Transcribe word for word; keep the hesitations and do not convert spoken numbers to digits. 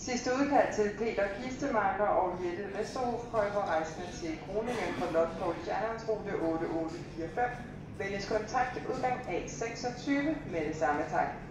Sidste udkald til Peter Kistemarker og Jette Vesterhof Krøjber rejsende til Groningen på Lotport Jernbanesrute otte otte fire fem. Vælges kontakt udgang A seksogtyve med det samme tak.